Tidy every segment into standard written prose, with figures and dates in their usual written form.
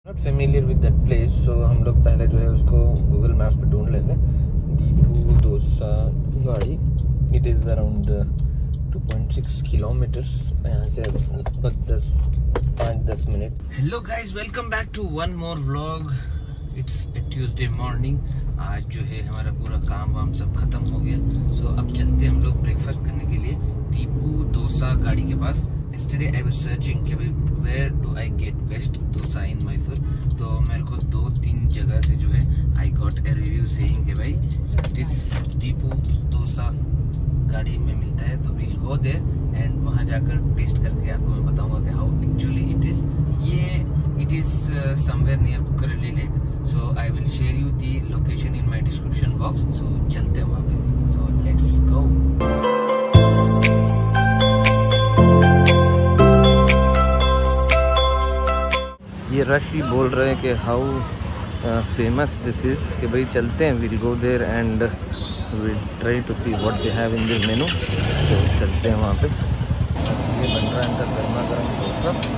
Not familiar with that place, so हम लोग पहले जो है उसको गूगल मैप्स पे ढूंढ लेते हैं। दीपू डोसा गाड़ी, इट इज़ अराउंड 2.6 किलोमीटर्स यहाँ से लगभग 5-10 मिनट। Hello guys, welcome back to one more vlog. It's a Tuesday morning. आज जो है हमारा पूरा काम वाम सब खत्म हो गया, सो अब चलते हम लोग ब्रेकफास्ट करने के लिए दीपू डोसा गाड़ी के पास। Yesterday I was searching कि भाई where do I get best dosa in Mysore, तो मेरे को 2-3 जगह से जो है I got a review saying कि भाई this दीपू डोसा गाड़ी में मिलता है, तो we'll go there and वहाँ जाकर टेस्ट करके आपको मैं बताऊंगा कि how actually it is। ये it is somewhere near Kukareli Lake, so I will share you the location in my description box। so चलते हैं वहाँ पे, so let's go। ये रशी बोल रहे हैं कि हाउ फेमस दिस इज़, कि भाई चलते हैं, will go there and will try to see what they have in this menu. तो चलते हैं वहाँ पे। ये बन रहा है इनका गर्मा गर्म डोसा।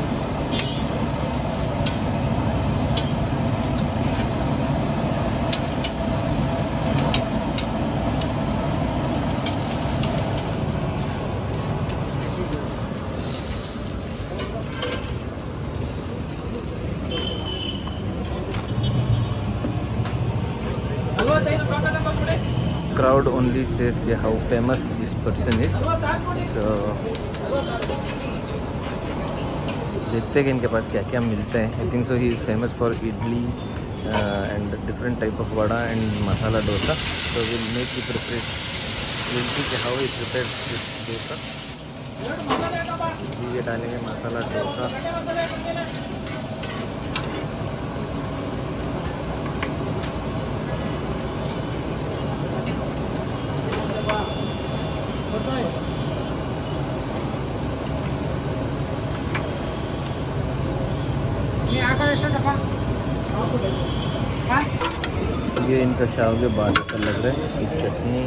Crowd only says कि how famous this person is, so देखते हैं कि इनके पास क्या क्या मिलता है। I think so he is famous for idli and different type of vada and masala dosa, so we'll make the preparation, we'll see कि how he prepares this dosa। ये डालेंगे मसाला डोसा, ये इनका शाव के बाद ऐसा लग रहा है। ये चटनी,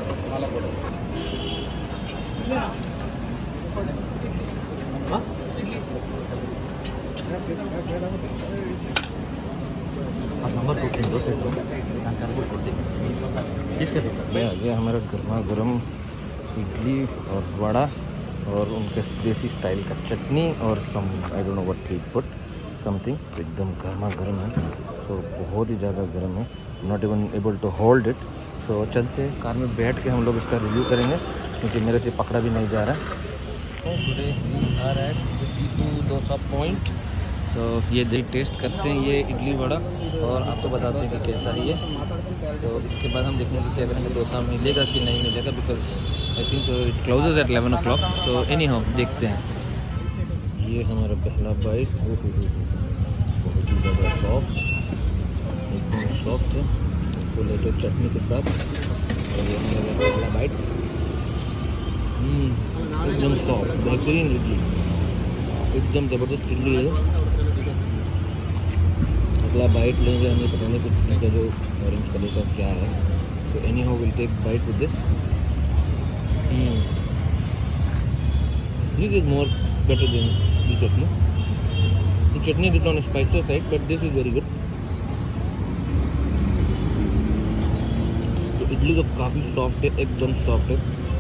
ये हमारा गर्मा गर्म इडली और वड़ा और उनके देसी स्टाइल का चटनी और some I don't know what he put something, एकदम गर्मा गर्म है। सो बहुत ही ज़्यादा गर्म है, not even able to hold it. So चलते कार में बैठ के हम लोग इसका रिव्यू करेंगे, क्योंकि मेरे से पकड़ा भी नहीं जा रहा। Today we are at the Deepu dosa point. तो ये टेस्ट करते हैं ये इडली वड़ा और आपको बताते हैं कि कैसा है ये। तो इसके बाद हम देखेंगे कि अगर हमें डोसा मिलेगा कि नहीं मिलेगा, because I think so it closes at 11 o'clock। So anyhow देखते हैं। ये हमारा पहला बाइट, बहुत ही ज़्यादा सॉफ्ट, एकदम सॉफ्ट है। इसको लेते चटनी के साथ, और ये हमारा पहला बाइट, एकदम सॉफ्ट, बेहतरीन इडली, एकदम ज़बरदस्त इडली है। अगला बाइट लेंगे, हमें पता नहीं कुछ का जो ऑरेंज कलर का क्या है। So anyhow will take bite with this. This is more better than the chutney. The chutney is on a spicier side, but this is very good. तो इडली तो काफ़ी सॉफ्ट है, एकदम सॉफ्ट है।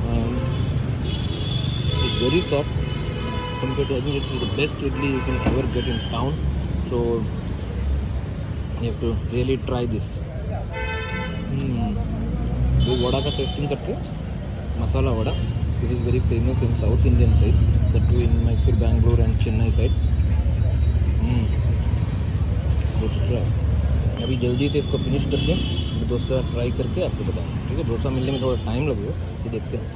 It's very soft compared to, I think it's the best idli you can ever get in town. So you have to really try this. वो वड़ा का testing करते हैं, मसाला vada. This is very famous in South Indian side, that too in Mysore, Bangalore and Chennai side. Let's try. अभी जल्दी से इसको finish करके dosa try करके आपको बताएं, ठीक है। डोसा मिलने में थोड़ा टाइम लगेगा, तो देखते हैं।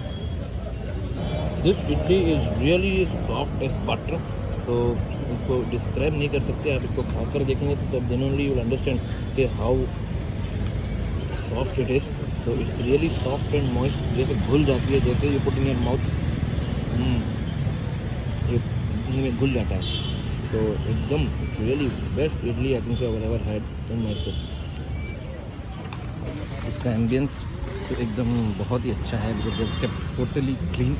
This idli is really soft as butter, तो इसको डिस्क्राइब नहीं कर सकते। आप इसको खाकर देखेंगे तो तब जेन्युइनली यू विल अंडरस्टैंड कि हाउ सॉफ्ट इट इज़। तो it's really soft and moist, जैसे घुल जाती है, जैसे you put in your mouth, ये मुँह में घुल जाता है। तो एकदम really best idli I think so ever had in Mysore. इसका एम्बियंस तो एकदम बहुत ही अच्छा है, बिकॉज केप्ट टोटली क्लीन,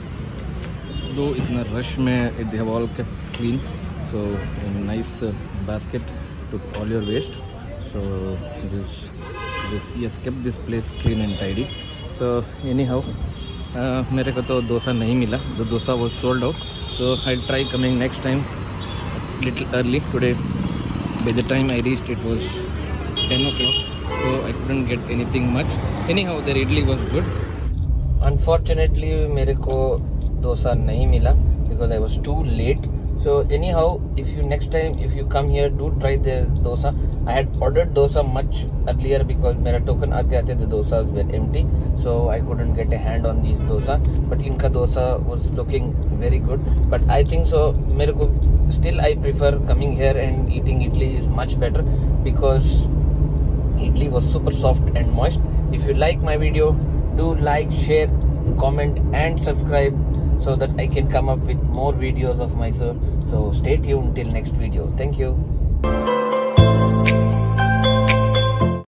दो इतना रश में they have all kept clean. So a nice basket took all your waste. So this he has kept this place clean and tidy. So anyhow, मेरे को तो dosa नहीं मिला. The dosa was sold out. So I'll try coming next time little early. Today by the time I reached it was 10 o'clock. So I couldn't get anything much. Anyhow, their idli was good. Unfortunately, मेरे को dosa नहीं मिला because I was too late. So anyhow, if you next time if you come here, do try their dosa. I had ordered dosa much earlier because मेरा token आते the dosas were empty, so I couldn't get a hand on these dosa. But इनका dosa was looking very good. But I think so मेरे को still I prefer coming here and eating idli is much better because idli was super soft and moist. If you like my video, do like, share, comment and subscribe so that I can come up with more videos of myself. So stay tuned till next video. Thank you.